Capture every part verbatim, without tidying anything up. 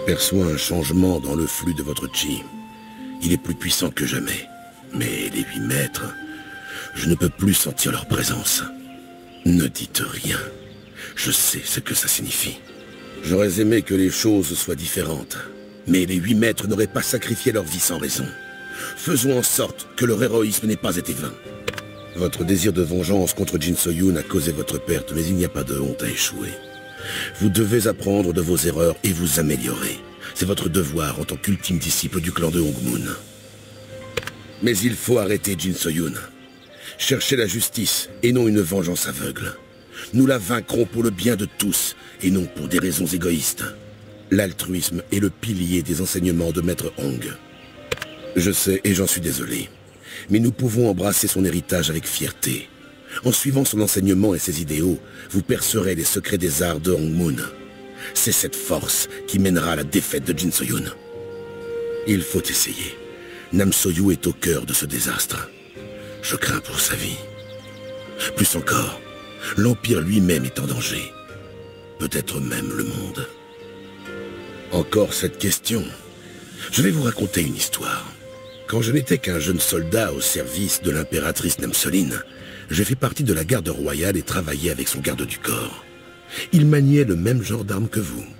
J'aperçois un changement dans le flux de votre chi. Il est plus puissant que jamais. Mais les huit maîtres, je ne peux plus sentir leur présence. Ne dites rien. Je sais ce que ça signifie. J'aurais aimé que les choses soient différentes. Mais les huit maîtres n'auraient pas sacrifié leur vie sans raison. Faisons en sorte que leur héroïsme n'ait pas été vain. Votre désir de vengeance contre Jin So-yun a causé votre perte, mais il n'y a pas de honte à échouer. Vous devez apprendre de vos erreurs et vous améliorer. C'est votre devoir en tant qu'ultime disciple du clan de Hongmoon. Mais il faut arrêter Jin So-yun. Cherchez la justice et non une vengeance aveugle. Nous la vaincrons pour le bien de tous et non pour des raisons égoïstes. L'altruisme est le pilier des enseignements de Maître Hong. Je sais et j'en suis désolé. Mais nous pouvons embrasser son héritage avec fierté. En suivant son enseignement et ses idéaux, vous percerez les secrets des arts de Hongmoon. C'est cette force qui mènera à la défaite de Jin So-yun. Il faut essayer. Nam So-yu est au cœur de ce désastre. Je crains pour sa vie. Plus encore, l'Empire lui-même est en danger. Peut-être même le monde. Encore cette question. Je vais vous raconter une histoire. Quand je n'étais qu'un jeune soldat au service de l'impératrice Namsoline, j'ai fait partie de la garde royale et travaillé avec son garde du corps. Il maniait le même genre d'armes que vous.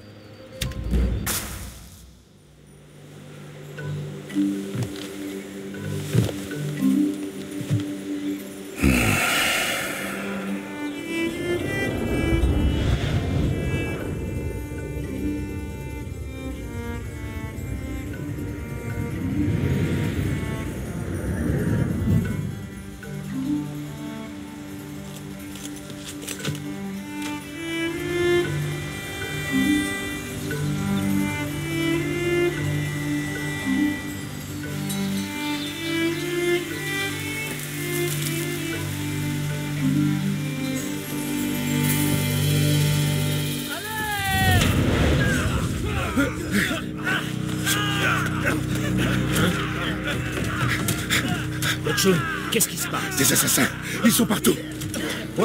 Qu'est-ce qui se passe? Des assassins! Ils sont partout! Quoi?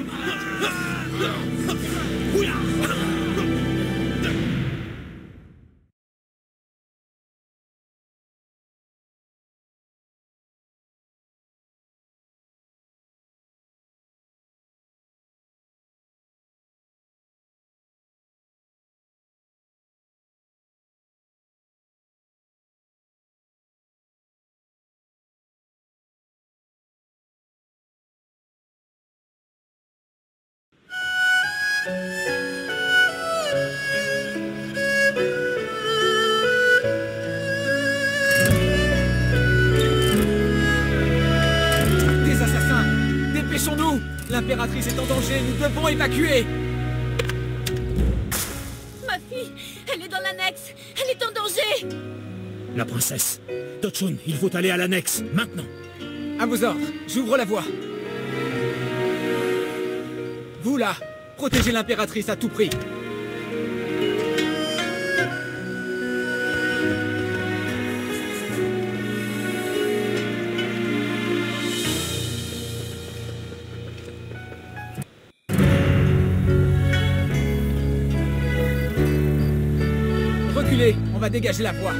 L'impératrice est en danger, nous devons évacuer. Ma fille, elle est dans l'annexe. Elle est en danger. La princesse. Do-chun, il faut aller à l'annexe, maintenant. À vos ordres, j'ouvre la voie. Vous là, protégez l'impératrice à tout prix. On va dégager la voie.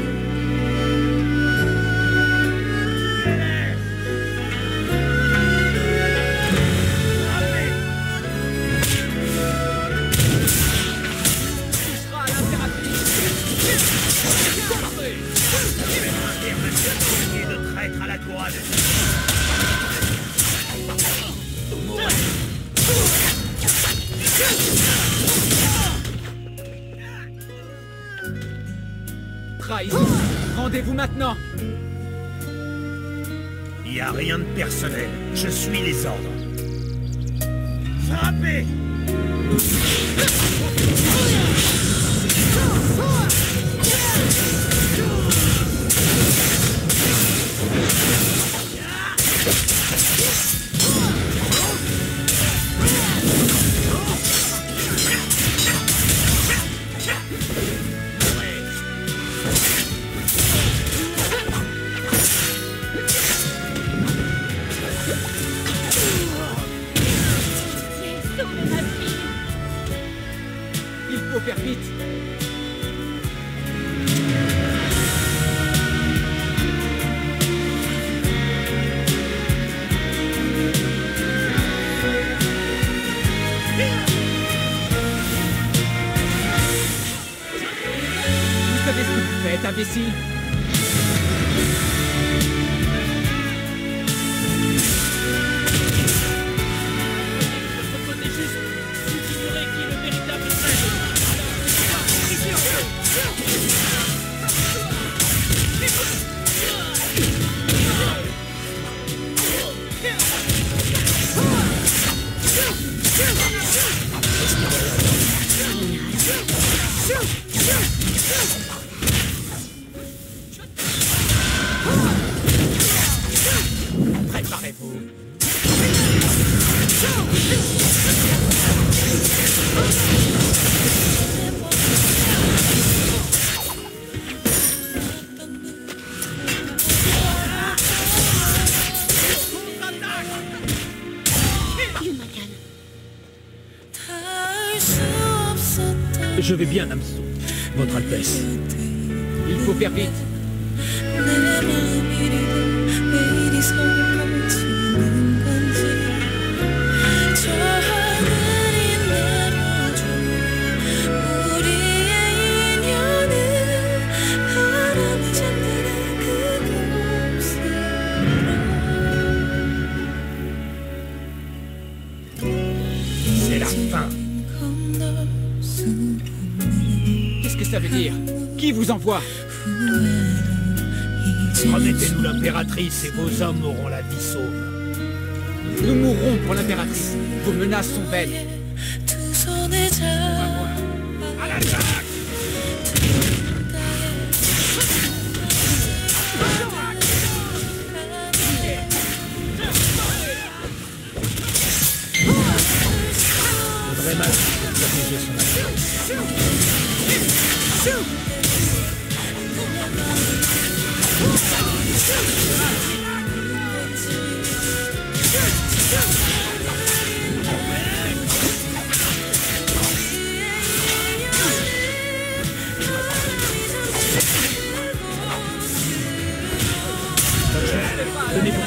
De traître à la couronne. Trahison. Rendez-vous maintenant. Il n'y a rien de personnel. Je suis les ordres. Frappez! Il faut faire vite. savez ce que vous faites, imbécile? Proposez juste vous ignorez qui est le véritable maître. Préparez-vous. Yun-Makan. Je vais bien, Namsu, Votre Altesse. Il faut faire vite. C'est la fin. Qu'est-ce que ça veut dire? Qui vous envoie? Remettez-nous l'impératrice et vos hommes auront la vie sauve. Nous mourrons pour l'impératrice. Vos menaces sont vaines. À l'attaque! Faudrait mal pour protéger son Tenez-vous.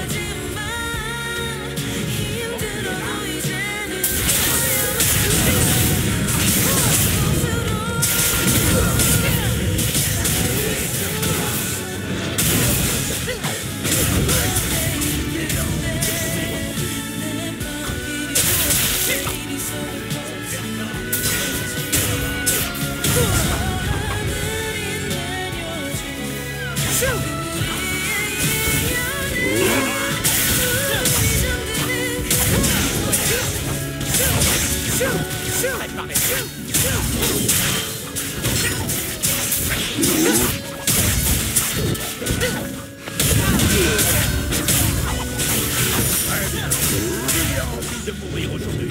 De mourir aujourd'hui.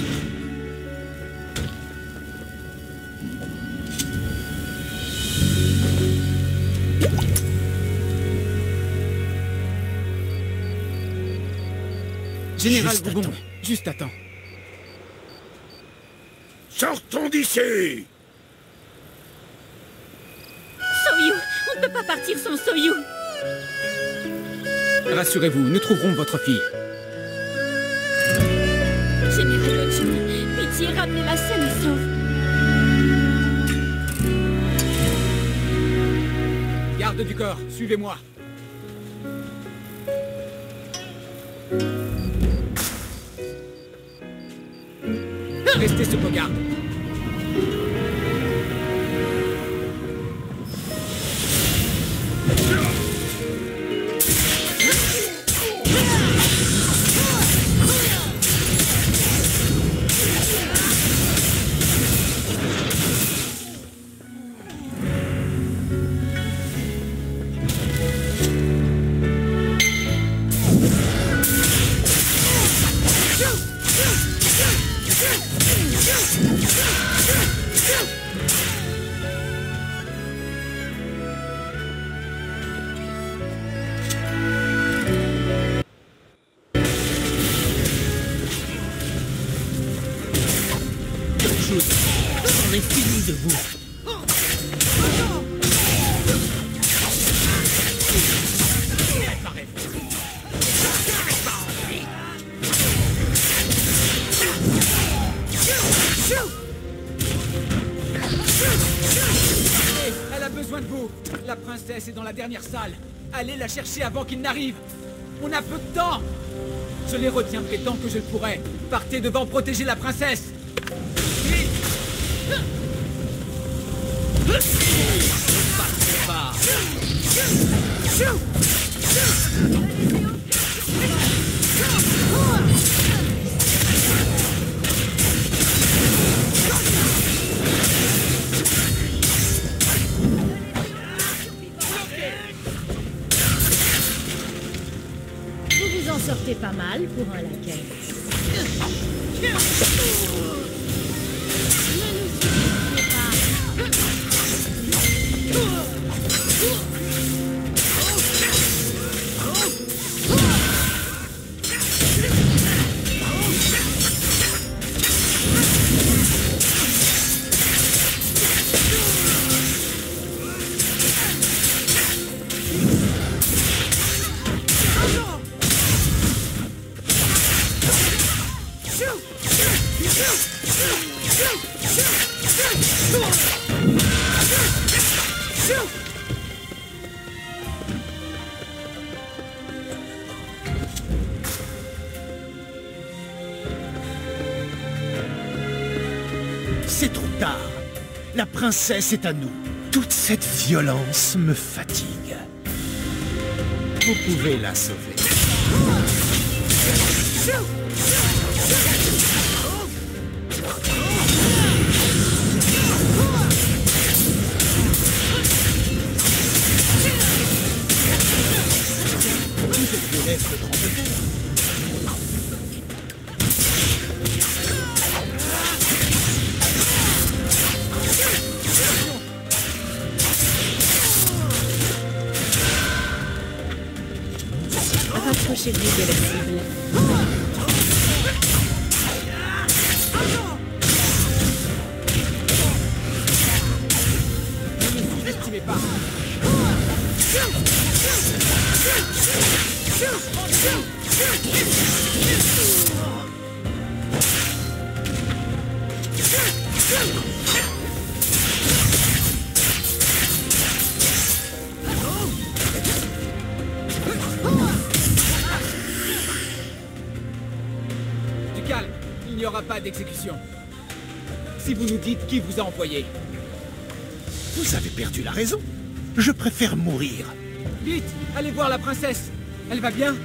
Général Juste Bougon, attends. juste attends. Sortons d'ici! Soyu, on ne peut pas partir sans Soyu. Rassurez-vous, nous trouverons votre fille. Général Ochun, pitié, ramenez-la saine et sauve. Garde du corps, suivez-moi. Restez sur vos gardes. J'en ai fini de vous. Elle a besoin besoin de vous. La princesse est dans la dernière salle. Allez la chercher avant qu'il n'arrive. On a peu de temps. Je les retiendrai tant que je le pourrai. Partez devant protéger la princesse. Vite. Ne partez pas. Vous vous en sortez pas mal pour un laquais. Ne nous subissez pas. C'est trop tard. La princesse est à nous. Toute cette violence me fatigue. Vous pouvez la sauver. Je te laisse le tremblement. Rapprochez-vous de la cible. Ne les sous-estimez pas. Du calme, il n'y aura pas d'exécution. Si vous nous dites qui vous a envoyé. Vous avez perdu la raison. Je préfère mourir. Vite, allez voir la princesse. Elle va bien?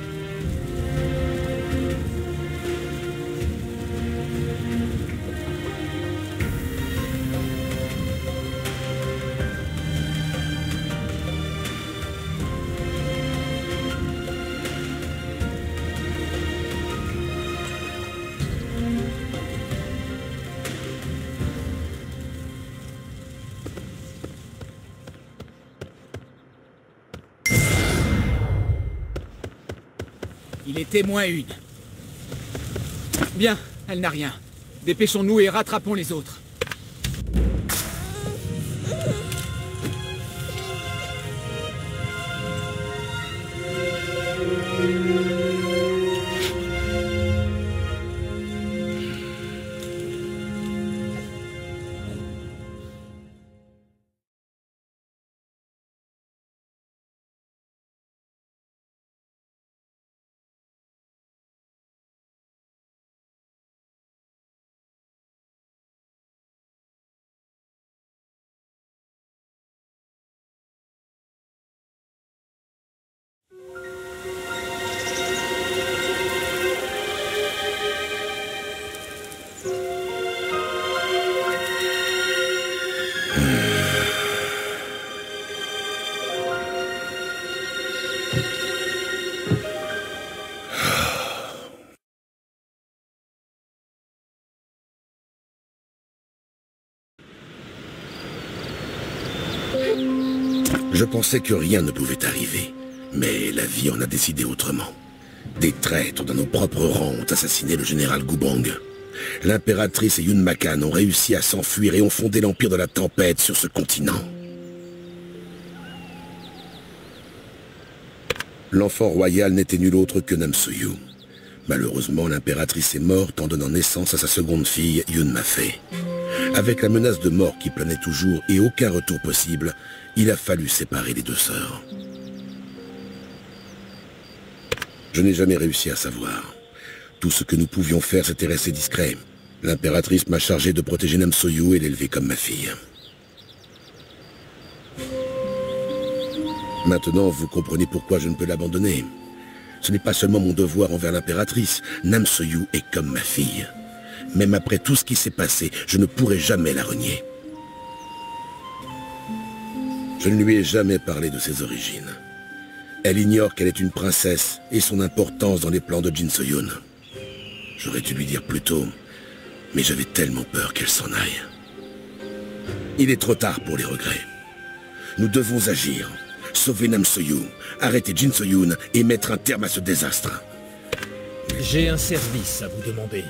Il est témoin une. Bien, elle n'a rien. Dépêchons-nous et rattrapons les autres. Je pensais que rien ne pouvait arriver, mais la vie en a décidé autrement. Des traîtres dans nos propres rangs ont assassiné le général Gubong. L'impératrice et Yun Makan ont réussi à s'enfuir et ont fondé l'Empire de la Tempête sur ce continent. L'enfant royal n'était nul autre que Namsuyu. Malheureusement, l'impératrice est morte en donnant naissance à sa seconde fille, Yun Mafei. Avec la menace de mort qui planait toujours et aucun retour possible, il a fallu séparer les deux sœurs. Je n'ai jamais réussi à savoir. Tout ce que nous pouvions faire, c'était rester discret. L'impératrice m'a chargé de protéger Namsoyu et l'élever comme ma fille. Maintenant, vous comprenez pourquoi je ne peux l'abandonner. Ce n'est pas seulement mon devoir envers l'impératrice. Namsoyu est comme ma fille. Même après tout ce qui s'est passé, je ne pourrai jamais la renier. Je ne lui ai jamais parlé de ses origines. Elle ignore qu'elle est une princesse et son importance dans les plans de Jin So-yoon. J'aurais dû lui dire plus tôt, mais j'avais tellement peur qu'elle s'en aille. Il est trop tard pour les regrets. Nous devons agir, sauver Namsoyu, arrêter Jin So-yoon et mettre un terme à ce désastre. J'ai un service à vous demander.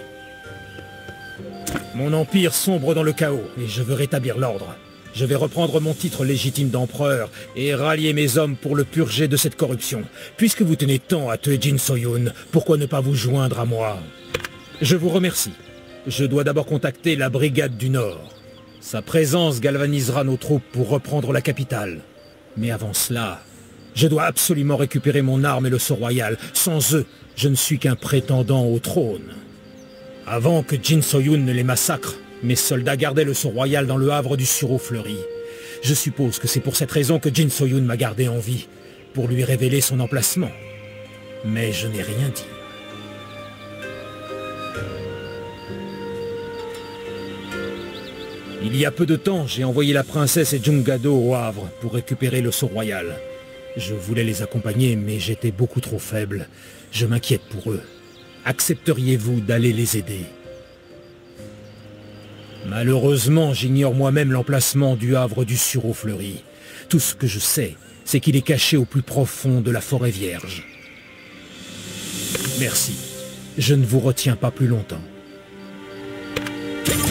Mon empire sombre dans le chaos et je veux rétablir l'ordre. Je vais reprendre mon titre légitime d'empereur et rallier mes hommes pour le purger de cette corruption. Puisque vous tenez tant à tuer Jin So-yoon, pourquoi ne pas vous joindre à moi? Je vous remercie. Je dois d'abord contacter la brigade du Nord. Sa présence galvanisera nos troupes pour reprendre la capitale. Mais avant cela, je dois absolument récupérer mon arme et le sceau royal. Sans eux, je ne suis qu'un prétendant au trône. Avant que Jin So-yoon ne les massacre, mes soldats gardaient le sceau royal dans le havre du sureau fleuri. Je suppose que c'est pour cette raison que Jin So-yoon m'a gardé en vie, pour lui révéler son emplacement. Mais je n'ai rien dit. Il y a peu de temps, j'ai envoyé la princesse et Jungado au Havre pour récupérer le sceau royal. Je voulais les accompagner, mais j'étais beaucoup trop faible. Je m'inquiète pour eux. Accepteriez-vous d'aller les aider? Malheureusement, j'ignore moi-même l'emplacement du Havre du sureau fleuri. Tout ce que je sais, c'est qu'il est caché au plus profond de la forêt vierge. Merci. Je ne vous retiens pas plus longtemps.